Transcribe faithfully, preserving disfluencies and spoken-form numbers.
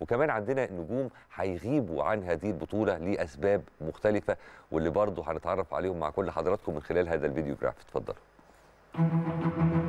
وكمان عندنا نجوم هيغيبوا عن هذه البطوله لاسباب مختلفه، واللي برضه هنتعرف عليهم مع كل حضراتكم من خلال هذا الفيديو جراف. اتفضلوا.